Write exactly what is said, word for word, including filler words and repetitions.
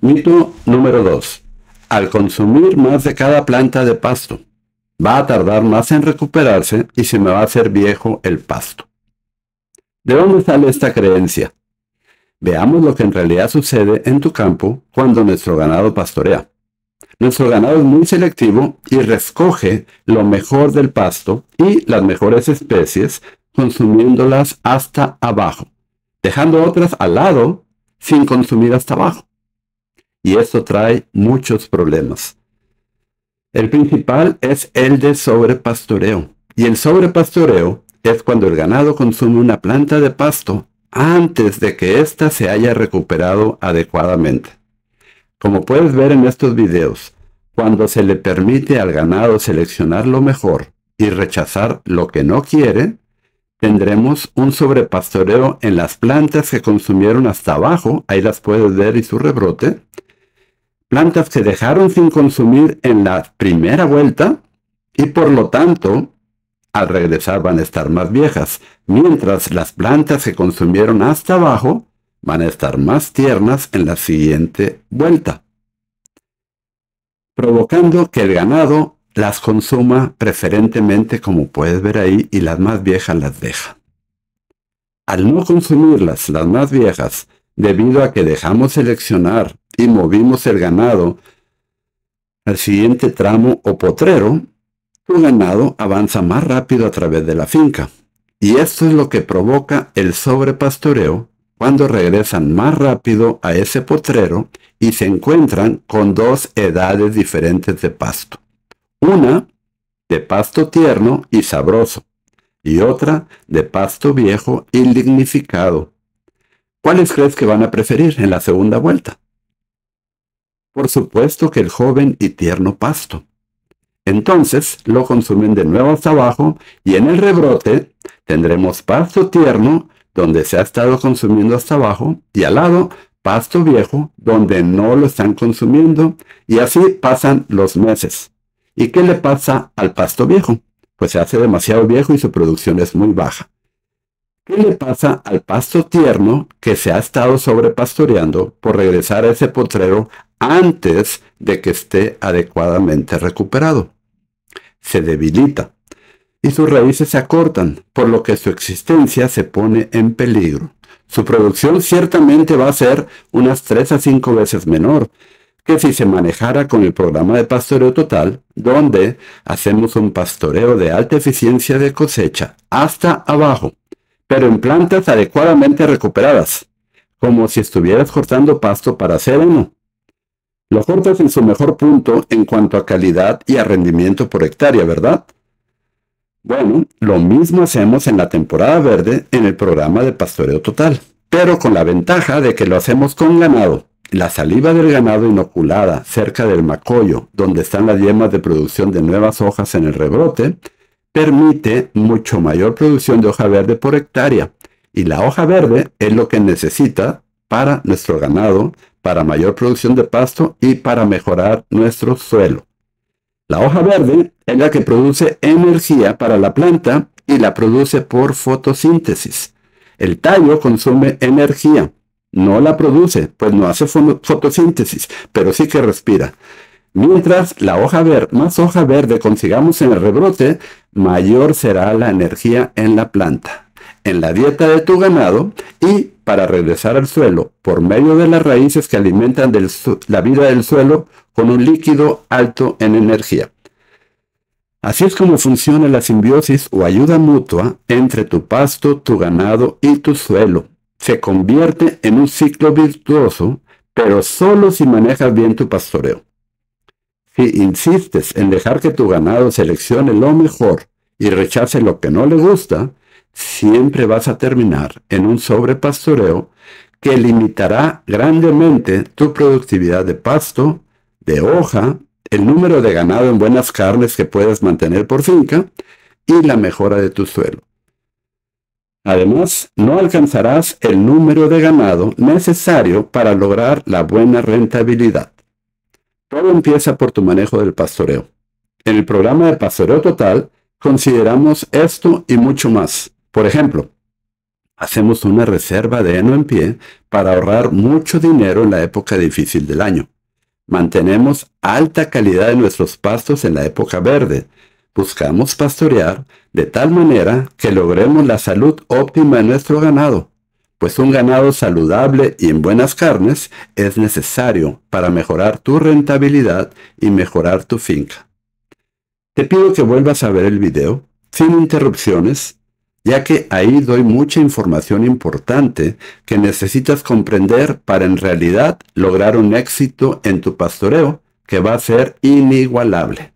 Mito número dos. Al consumir más de cada planta de pasto, va a tardar más en recuperarse y se me va a hacer viejo el pasto. ¿De dónde sale esta creencia? Veamos lo que en realidad sucede en tu campo cuando nuestro ganado pastorea. Nuestro ganado es muy selectivo y recoge lo mejor del pasto y las mejores especies, consumiéndolas hasta abajo, dejando otras al lado sin consumir hasta abajo. Y esto trae muchos problemas. El principal es el de sobrepastoreo. Y el sobrepastoreo es cuando el ganado consume una planta de pasto antes de que ésta se haya recuperado adecuadamente. Como puedes ver en estos videos, cuando se le permite al ganado seleccionar lo mejor y rechazar lo que no quiere, tendremos un sobrepastoreo en las plantas que consumieron hasta abajo, ahí las puedes ver y su rebrote, plantas que dejaron sin consumir en la primera vuelta y por lo tanto, al regresar van a estar más viejas, mientras las plantas que consumieron hasta abajo van a estar más tiernas en la siguiente vuelta, provocando que el ganado las consuma preferentemente, como puedes ver ahí, y las más viejas las deja. Al no consumirlas, las más viejas, debido a que dejamos seleccionar y movimos el ganado al siguiente tramo o potrero, tu ganado avanza más rápido a través de la finca. Y esto es lo que provoca el sobrepastoreo cuando regresan más rápido a ese potrero y se encuentran con dos edades diferentes de pasto. Una de pasto tierno y sabroso y otra de pasto viejo y lignificado. ¿Cuáles crees que van a preferir en la segunda vuelta? Por supuesto que el joven y tierno pasto. Entonces lo consumen de nuevo hasta abajo y en el rebrote tendremos pasto tierno donde se ha estado consumiendo hasta abajo y al lado pasto viejo donde no lo están consumiendo y así pasan los meses. ¿Y qué le pasa al pasto viejo? Pues se hace demasiado viejo y su producción es muy baja. ¿Qué le pasa al pasto tierno que se ha estado sobrepastoreando por regresar a ese potrero antes de que esté adecuadamente recuperado? Se debilita y sus raíces se acortan, por lo que su existencia se pone en peligro. Su producción ciertamente va a ser unas tres a cinco veces menor que si se manejara con el programa de pastoreo total, donde hacemos un pastoreo de alta eficiencia de cosecha hasta abajo, pero en plantas adecuadamente recuperadas, como si estuvieras cortando pasto para hacer heno. Lo cortas en su mejor punto en cuanto a calidad y a rendimiento por hectárea, ¿verdad? Bueno, lo mismo hacemos en la temporada verde en el programa de pastoreo total, pero con la ventaja de que lo hacemos con ganado. La saliva del ganado inoculada cerca del macollo, donde están las yemas de producción de nuevas hojas en el rebrote, permite mucho mayor producción de hoja verde por hectárea. Y la hoja verde es lo que necesita para nuestro ganado, para mayor producción de pasto y para mejorar nuestro suelo. La hoja verde es la que produce energía para la planta y la produce por fotosíntesis. El tallo consume energía. No la produce, pues no hace fotosíntesis, pero sí que respira. Mientras la hoja verde, más hoja verde consigamos en el rebrote, mayor será la energía en la planta, en la dieta de tu ganado y para regresar al suelo por medio de las raíces que alimentan del la vida del suelo con un líquido alto en energía. Así es como funciona la simbiosis o ayuda mutua entre tu pasto, tu ganado y tu suelo. Se convierte en un ciclo virtuoso, pero solo si manejas bien tu pastoreo. Si insistes en dejar que tu ganado seleccione lo mejor y rechace lo que no le gusta, siempre vas a terminar en un sobrepastoreo que limitará grandemente tu productividad de pasto, de hoja, el número de ganado en buenas carnes que puedes mantener por finca y la mejora de tu suelo. Además, no alcanzarás el número de ganado necesario para lograr la buena rentabilidad. Todo empieza por tu manejo del pastoreo. En el programa de pastoreo total, consideramos esto y mucho más. Por ejemplo, Hacemos una reserva de heno en pie para ahorrar mucho dinero en la época difícil del año. Mantenemos alta calidad de nuestros pastos en la época verde. Buscamos pastorear de tal manera que logremos la salud óptima de nuestro ganado, pues un ganado saludable y en buenas carnes es necesario para mejorar tu rentabilidad y mejorar tu finca. Te pido que vuelvas a ver el video sin interrupciones, ya que ahí doy mucha información importante que necesitas comprender para en realidad lograr un éxito en tu pastoreo que va a ser inigualable.